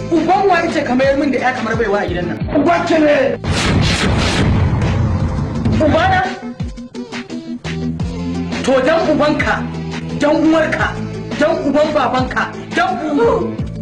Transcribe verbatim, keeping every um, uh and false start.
Uban wa yace kamar min da ya kamar baiwa a gidan nan. Ubanki ne. Ubana? To dan ubanka, dan uwarka, dan uban babanka, dan ubu.